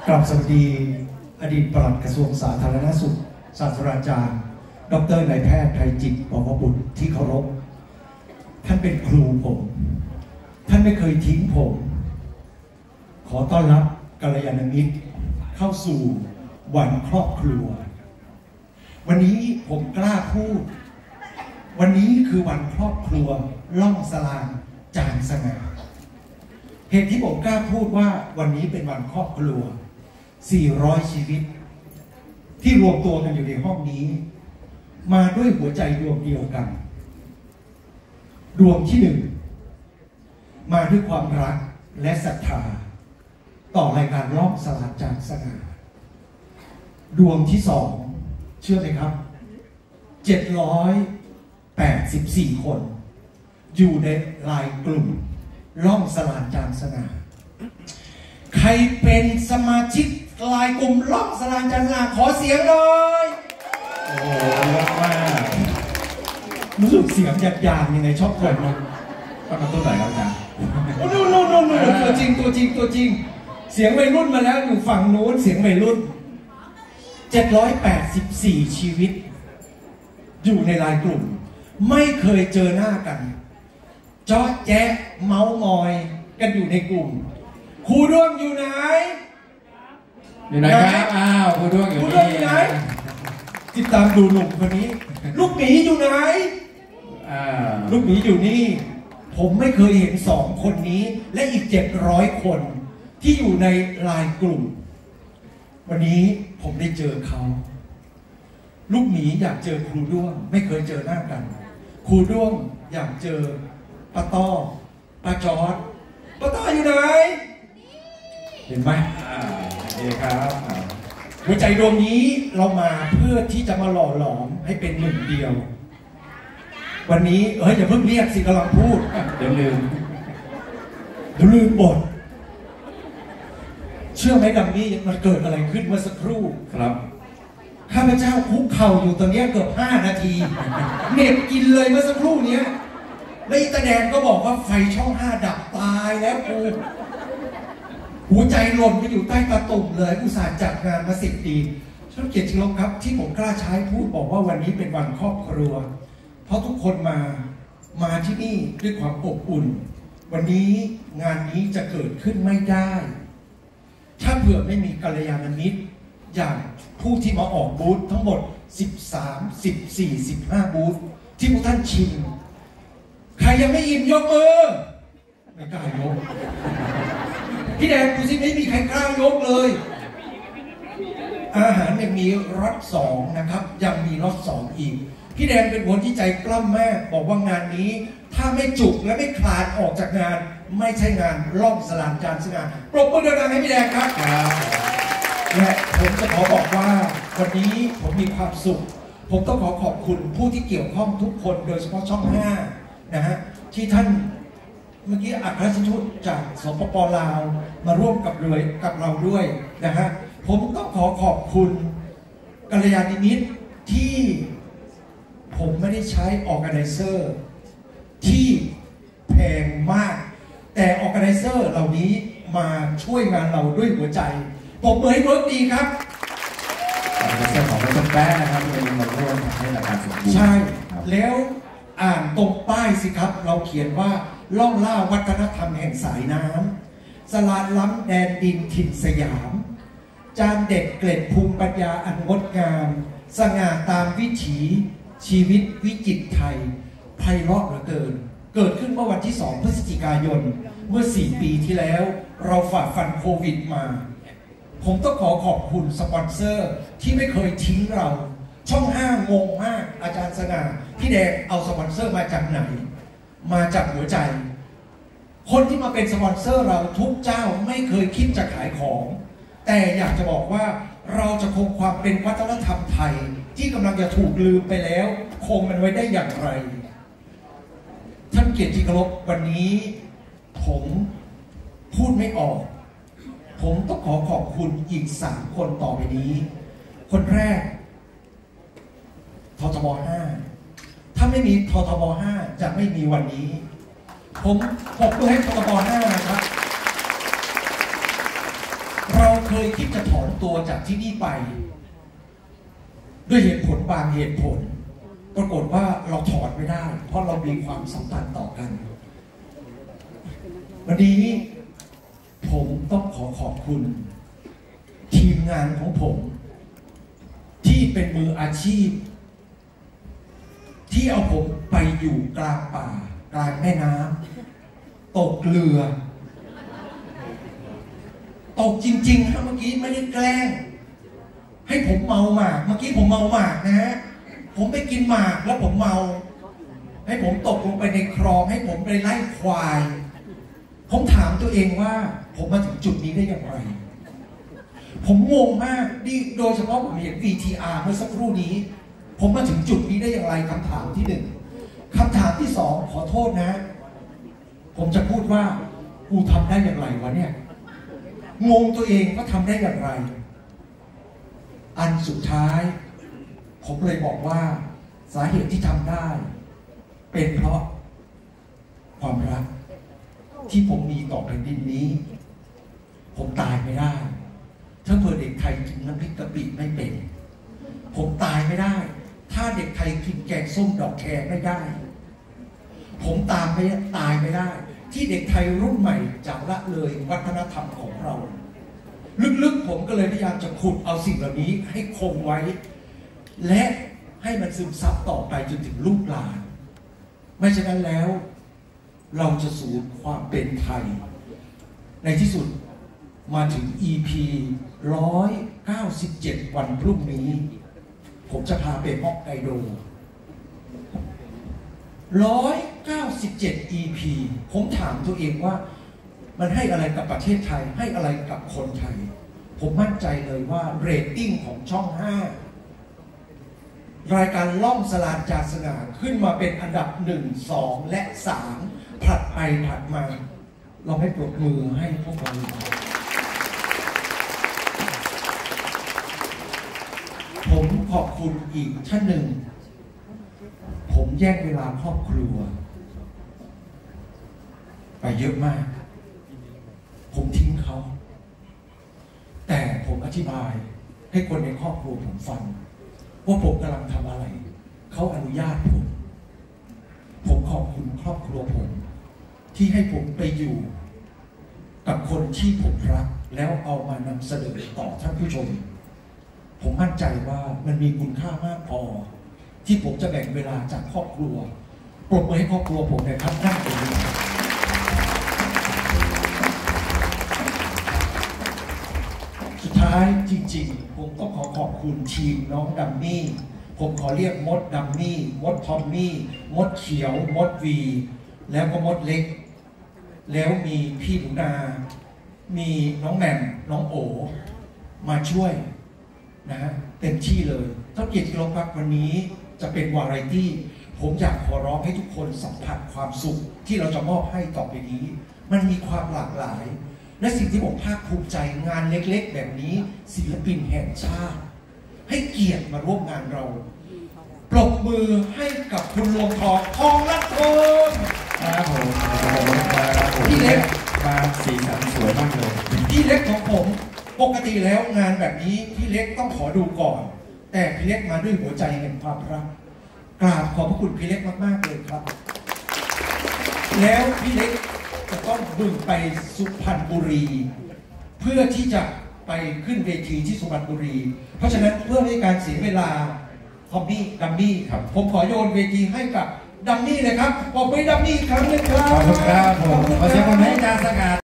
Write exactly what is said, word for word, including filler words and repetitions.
กราบสวัสดีอดีตปลัดกระทรวงสาธารณสุขศาสตราจารย์ดรนายแพทย์ไทยจิตปวบุตรที่เคารพท่านเป็นครูผมท่านไม่เคยทิ้งผมขอต้อนรับกัลยาณมิตรเข้าสู่วันครอบครัววันนี้ผมกล้าพูดวันนี้คือวันครอบครัวล่องสลางจานสง่าเหตุที่ผมกล้าพูดว่าวันนี้เป็นวันครอบครัวสี่ร้อยชีวิตที่รวมตัวกันอยู่ในห้องนี้มาด้วยหัวใจดวงเดียวกันดวงที่หนึ่งมาด้วยความรักและศรัทธาต่อรายการล่องสลางจานสง่าดวงที่สองเชื่อไหมครับเจ็ดร้อยแปดสิบสี่คนอยู่ในไลน์กลุ่มล่องสลางจานสง่าใครเป็นสมาชิกไลน์กลุ่มล่องสลางจานสง่าขอเสียงหน่อยโอ้โหเยอะมากรู้สึกเสียงหยาบๆยังไงชอบคนนะต้องมาต้นไหนครับอาจารย์โอ้โน่นโน่นโน่นตัวจริงตัวจริงตัวจริงเสียงวัยรุ่นมาแล้วอยู่ฝั่งโน้นเสียงวัยรุ่นเจ็ดร้อยแปดสิบสี่ชีวิตอยู่ในไลน์กลุ่มไม่เคยเจอหน้ากันจ๊อแจ๊ะเมาส์มอยกันอยู่ในกลุ่มครูด้วงอยู่ไหนอยู่ไหนครับอ้าวครูด้วงอยู่นี่ไหนติดตามดูหนุ่มคนนี้ลูกหมีอยู่ไหนลูกหมีอยู่นี่ผมไม่เคยเห็นสองคนนี้และอีกเจ็ดร้อยคนที่อยู่ในไลน์กลุ่มวันนี้ผมได้เจอเขาลูกหมีอยากเจอครูด้วงไม่เคยเจอหน้ากันครูด้วงอยากเจอป้าต้อป้าจอร์ดป้าต้ออยู่ไหนเห็นไหมนี่ครับหัวใจดวงนี้เรามาเพื่อที่จะมาหล่อหลอมให้เป็นหนึ่งเดียววันนี้เอ้ยอย่าเพิ่งเรียกสิกำลังพูดเดี๋ยวลืมเดี๋ยวลืมบทเชื่อไหมดังนี้มันเกิดอะไรขึ้นเมื่อสักครู่ครับข้าพเจ้าคุกเข่าอยู่ตอนนี้เกือบห้านาทีเน็บกินเลยเมื่อสักครู่นี้แล้วอีตาแดงก็บอกว่าไฟช่องห้าดับตายแล้วกูหัวใจหล่นไปอยู่ใต้ตาตุ่มเลยอุตส่าห์จัดงานมาสิบปีช่างเกียรติชิลงครับที่ผมกล้าใช้พูดบอกว่าวันนี้เป็นวันครอบครัวเพราะทุกคนมามาที่นี่ด้วยความอบอุ่นวันนี้งานนี้จะเกิดขึ้นไม่ได้ถ้าเผื่อไม่มีกัลยาณมิตรอย่างผู้ที่มาออกบูธทั้งหมดสิบสาม สิบสี่ สิบห้าบูธที่พวกท่านชิมใครยังไม่อิ่มยกมือไม่กล้ายกพี่แดงดูสิไม่มีใครกล้ายกเลยอาหารยังมีรสสองนะครับยังมีรสสองอีกพี่แดงเป็นคนที่ใจกล้าแม่บอกว่างานนี้ถ้าไม่จุกและไม่คลาดออกจากงานไม่ใช่งานล่องสลางจานสง่าปรบมือดังๆให้พี่แดงครับและผมจะขอบอกว่าวันนี้ผมมีความสุขผมต้องขอขอบคุณผู้ที่เกี่ยวข้องทุกคนโดยเฉพาะช่องห้านะฮะที่ท่านเมื่อกี้อัครราชทูตจากสปป.ลาวมาร่วมกับเลยกับเราด้วยนะฮะผมต้องขอขอบคุณกัลยาณมิตรที่ผมไม่ได้ใช้ออร์แกไนเซอร์ที่แพงมากแต่ออร์แกไนเซอร์เหล่านี้มาช่วยงานเราด้วยหัวใจผมเผยเวิร์กดีครับออร์แกไนเซอร์ของเราต้องแป้นะครับเป็นมาร่วมให้รายการสมบูรณ์ใช่แล้วอ่านตรงป้ายสิครับเราเขียนว่าล่องล่าวัฒนธรรมแห่งสายน้ำสลานล้ำแดนดินถิ่นสยามจานเด็ดเกล็ดภูมิปัญญาอันงดงามสง่าตามวิถีชีวิตวิจิตรไทยไพเราะเหลือเกินเกิดขึ้นเมื่อวันที่สองพฤศจิกายนเมื่อสี่ปีที่แล้วเราฝ่าฟันโควิดมาผมต้องขอขอบคุณสปอนเซอร์ที่ไม่เคยทิ้งเราช่องห้างงมากอาจารย์สง่าพี่แดงเอาสปอนเซอร์มาจากไหนมาจากหัวใจคนที่มาเป็นสปอนเซอร์เราทุกเจ้าไม่เคยคิดจะขายของแต่อยากจะบอกว่าเราจะคงความเป็นวัฒนธรรมไทยที่กำลังจะถูกลืมไปแล้วคงมันไว้ได้อย่างไรท่านเกียรติที่เคารพวันนี้ผมพูดไม่ออกผมต้องขอขอบคุณอีกสามคนต่อไปนี้คนแรกททบห้าถ้าไม่มีททบห้าจะไม่มีวันนี้ผมขอบคุณให้ททบห้านะครับเราเคยคิดจะถอนตัวจากที่นี่ไป ด้วยเหตุผลบางเหตุผลปรากฏว่าเราถอนไม่ได้เพราะเรามีความสัมพันธ์ต่อกันวันนี้ผมต้องขอขอบคุณทีมงานของผมที่เป็นมืออาชีพที่เอาผมไปอยู่กลางป่ากลางแม่น้ำตกเรือตกจริงๆครับเมื่อกี้ไม่ได้แกล้งให้ผมเมาหมากเมื่อกี้ผมเมาหมากนะฮะผมไปกินหมากแล้วผมเมาให้ผมตกลงไปในคลองให้ผมไปไล่ควายผมถามตัวเองว่าผมมาถึงจุดนี้ได้อย่างไรผมงงมากนี่โดยเฉพาะผมเห็น วี ที อาร์ เมื่อสักครู่นี้ผมมาถึงจุดนี้ได้อย่างไรคำถามที่หนึ่งคำถามที่สองขอโทษนะผมจะพูดว่ากูทำได้อย่างไรวะเนี่ยงงตัวเองว่าทำได้อย่างไรอันสุดท้ายผมเลยบอกว่าสาเหตุที่ทำได้เป็นเพราะความรักที่ผมมีต่อแผ่นดินนี้ผมตายไม่ได้ถ้าเผื่อเด็กไทยกินน้ำพริกกะปิไม่เป็นผมตายไม่ได้ถ้าเด็กไทยกินแกงส้มดอกแครไม่ได้ผมตามไม่ตายไม่ได้ที่เด็กไทยรุ่นใหม่จะละเลยวัฒนธรรมของเราลึกๆผมก็เลยพยายามจะขุดเอาสิ่งเหล่านี้ให้คงไว้และให้มันซึมซับต่อไปจนถึงลูกหลานไม่ฉะนั้นแล้วเราจะสูญความเป็นไทยในที่สุดมาถึง อี พี หนึ่งร้อยเก้าสิบเจ็ด วันพรุ่งนี้ผมจะพาไปฮอกไกโดหนึ่งร้อยเก้าสิบเจ็ด อี พี ผมถามตัวเองว่ามันให้อะไรกับประเทศไทยให้อะไรกับคนไทยผมมั่นใจเลยว่าเรตติ้งของช่องห้ารายการล่องสลานจาสง่าขึ้นมาเป็นอันดับหนึ่ง สอง และสามผลัดไปผลัดมาเราให้ปรบมือให้พวกเราผมขอบคุณอีกท่านหนึ่งผมแยกเวลาครอบครัวไปเยอะมากผมทิ้งเขาแต่ผมอธิบายให้คนในครอบครัวผมฟังว่าผมกำลังทำอะไรเขาอนุญาตผมผมขอบคุณครอบครัวผมที่ให้ผมไปอยู่กับคนที่ผมรักแล้วเอามานำเสนอต่อท่านผู้ชมผมมั่นใจว่ามันมีคุณค่ามากพอที่ผมจะแบ่งเวลาจากครอบครัวปรบมือให้ครอบครัวผมเลยครับนั่งตรงนี้สุดท้ายจริงๆผมก็ขอขอบคุณทีมน้องดัมมี่ผมขอเรียกมดดัมมี่มดทอมมี่มดเขียวมดวีแล้วก็มดเล็กแล้วมีพี่หนูนามีน้องแหม่มน้องโอมาช่วยนะฮะเต็มที่เลยถ้าเกียรติโลกพักวันนี้จะเป็นวาไรตี้ผมอยากขอร้องให้ทุกคนสัมผัสความสุขที่เราจะมอบให้ต่อไปนี้มันมีความหลากหลายและสิ่งที่ผมภาคภูมิใจงานเล็กๆแบบนี้ศิลปินแห่งชาติให้เกียรติมาร่วมงานเราปรบมือให้กับคุณรวงทองทองรัตน์พงศ์ครับผมพี่เล็กมาสีสันสวยมากเลยพี่เล็กของผมปกติแล้วงานแบบนี้พี่เล็กต้องขอดูก่อนแต่พี่เล็กมาด้วยหัวใจแห่งความรักกราบขอบพระคุณพี่เล็กมากๆเลยครับแล้วพี่เล็กจะต้องบึงไปสุพรรณบุรีเพื่อที่จะไปขึ้นเวทีที่สุพรรณบุรีเพราะฉะนั้นเพื่อไม่ให้การเสียเวลาทอมมี่ดัมมี่ครับผมขอโยนเวทีให้กับดัมมี่เลยครับขอบคุณดัมมี่อีกครั้งนึงครับขอบคุณครับผมขอเสียงปรบมือให้อาจารย์สง่า